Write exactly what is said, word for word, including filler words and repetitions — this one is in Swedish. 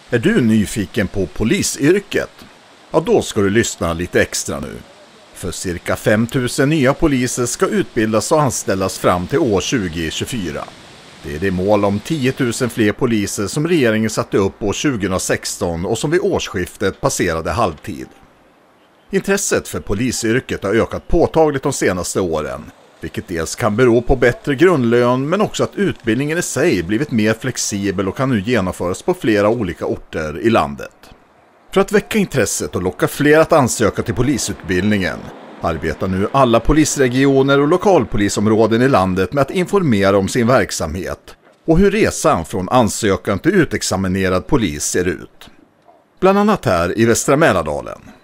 Är du nyfiken på polisyrket? Ja, då ska du lyssna lite extra nu. För cirka fem tusen nya poliser ska utbildas och anställas fram till år tjugo tjugofyra. Det är det mål om tio tusen fler poliser som regeringen satte upp år tjugohundrasexton och som vid årsskiftet passerade halvtid. Intresset för polisyrket har ökat påtagligt de senaste åren, vilket dels kan bero på bättre grundlön men också att utbildningen i sig blivit mer flexibel och kan nu genomföras på flera olika orter i landet. För att väcka intresset och locka fler att ansöka till polisutbildningen arbetar nu alla polisregioner och lokalpolisområden i landet med att informera om sin verksamhet och hur resan från ansökan till utexaminerad polis ser ut. Bland annat här i Västra Mälardalen.